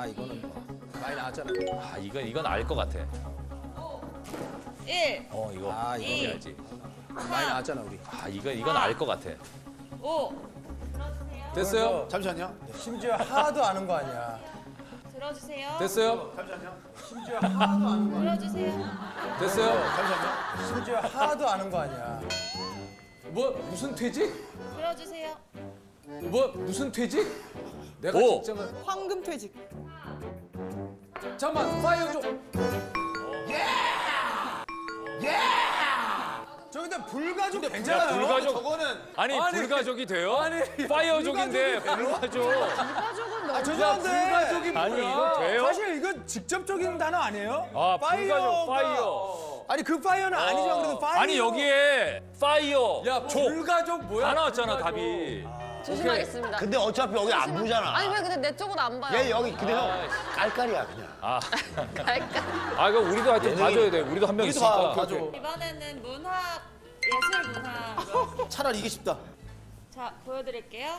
아, 이거는 뭐 많이 나왔잖아. 아, 이건 알 것 같아. 1, 이거. 아, 이거 알지. 많이 나왔잖아, 우리. 아, 이건 알 것 같아. 5. 됐어요? 잠시만요. 심지어 하나도 아는 거 아니야. 들어주세요. 됐어요? 심지어 하나도 아는 거 아니야. 들어주세요. 됐어요? 잠시만요. 심지어 하나도 아는 거 아니야. 뭐 무슨 퇴직? 들어주세요. 뭐 무슨 퇴직? 내가 오. 직장을 황금 퇴직. 잠깐만 파이어 좀. 저 근데 불가족 괜찮아요. 불가족. 저거는 아니 불가족이 돼요? 파이어족인데 불가족. 아, 죄송한데. 불가족이 뭐야? 아니, 이거 돼요? 사실 이건 직접적인 단어 아니에요? 아, 파이어가- 불가족 파이어. 아니 그 파이어는 아니지만 그래도 파이어. 아니 여기에 파이어. 야, 불가족 뭐야? 다 나왔잖아 불가족. 답이. 조심하겠습니다. 근데 어차피 여기 안 보잖아. 아니 왜 근데 내 쪽은 안 봐요? 얘 여기 근데 형 깔깔이야 그냥. 갈까? 아 이거 우리도 하여튼 봐줘야 돼. 우리도 한 명 우리도 있으니까. 봐줘. 이번에는 문학, 예술 문학. 차라리 이게 쉽다. 자, 보여드릴게요.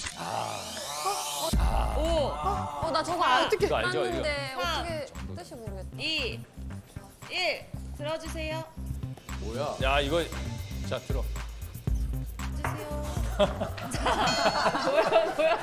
5, 나 저거 어떡해. 이거 알죠, 봤는데 이거. 어떻게 뜻이 모르겠다. 2, 1. 들어주세요. 뭐야? 야 이거 자 들어. 주세요. 자, 뭐야.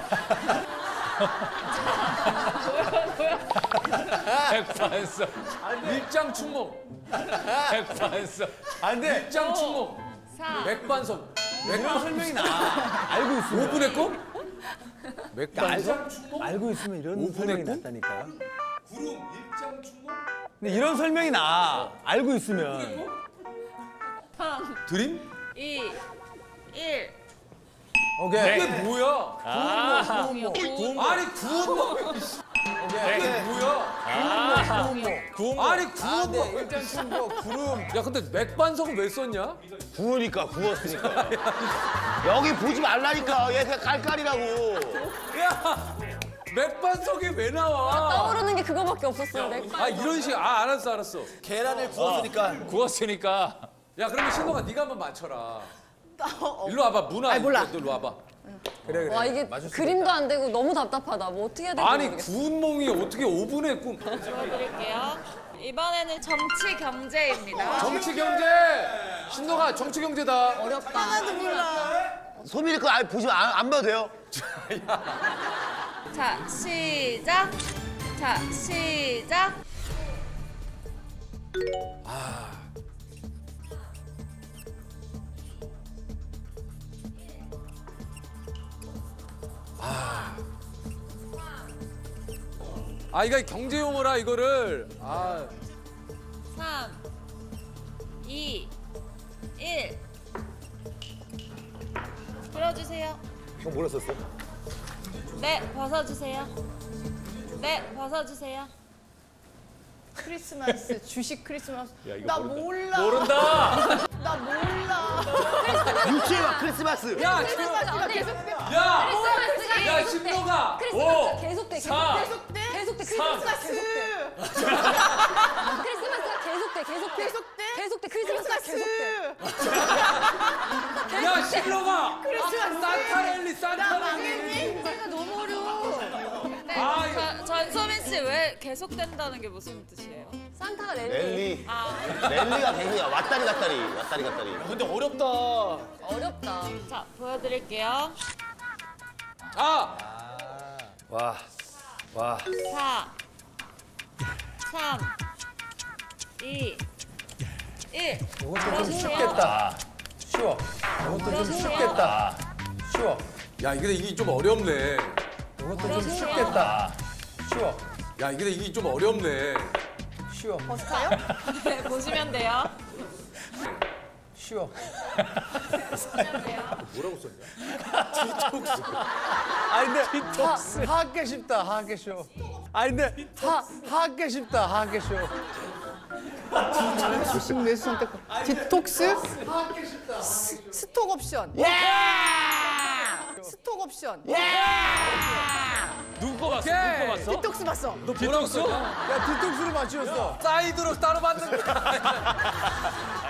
백반석. 일장 충목. 백반석. 안 돼. 일장 충목. 4, 맥반석. 이런 설명이 나. 알고 있으면. 5분의 꿈? 맥반석? 알고 있으면 이런 오분의 설명이 꿈? 났다니까. 구름 일장 충목? 근데 이런 설명이 나. 알고 있으면. 3, 드림? 2, 1. 오케이. 이게 뭐야? 아. 아니 구운 뭐? 이게 뭐야? 구운 아니 구운 뭐? 일단 충격 구름. 야 근데 맥반석은 왜 썼냐? 구우니까 구웠으니까. 여기 보지 말라니까. 얘 그냥 깔깔이라고. 야 맥반석이 왜 나와? 떠오르는 게 그거밖에 없었어요. 아 이런 식 알았어. 계란을 구웠으니까. 구웠으니까. 야 그러면 신동아 네가 한번 맞춰라. 일로 와봐 문화. 몰라. 일로 와봐. 그래. 와 이게 그림도 안 되고 너무 답답하다. 뭐 어떻게 해야 될지 아니 모르겠어. 구운 몽이 어떻게 5분의 꿈? 보여드릴게요. 이번에는 정치 경제입니다. 정치 경제. 신동아 정치 경제다. 하나도 몰라. 소민이 거 아예 보지 안 봐도 돼요. 자, 시작. 자, 시작. 아 이거 경제 용어라 이거를. 아 3, 2, 1. 들어주세요. 형 뭐라 썼어? 네, 벗어주세요. 네, 벗어주세요. 크리스마스, 주식 크리스마스. 이거 나 몰라. 모른다. 나 몰라. 유치원 크리스마스. 야, 크리스마스가 계속돼. 야, 크리스마스가 야, 계속돼. 신동아. 크리스마스가 계속돼. 사. 계속돼. 크리스마스가 계속돼. 크리스마스가 계속돼. 크리스마스가 계속돼. 야, 신동아. 크리스마스. 산타랠리. 내가 너무 어려워. 네, 아, 전소민 씨 왜 계속된다는 게 무슨 뜻이에요? 산타가 랠리. 랠리. 아, 랠리가 계속이야. 왔다리 갔다리. 왔다리 갔다리. 근데 어렵다. 어렵다. 자, 보여드릴게요. 아, 와. 4, 3, 2, 1. 이것도 좀 쉽겠다. 쉬워. 이것도 좀 쉽겠다. 쉬워. 야, 이게 좀 어렵네. 이것도 좀 쉽겠다. 쉬워. 야, 이게 좀 어렵네. 쉬워. 벗을까요? 네, 보시면 돼요. 쉬워. 뭐라고 썼냐? 아니 근데 하기 쉽다. 하기 쉬워. 아니 근데 하기 쉽다. 하기 쉬워. 주식 매수 선택. 디톡스? 스톡 옵션. 스톡 옵션. 누구 거 봤어? 오케이. 누구 거 봤어? 디톡스 봤어. 너 뭐라고 썼냐? 야 뒤통수를 맞추었어. 사이드로 따로 봤는데.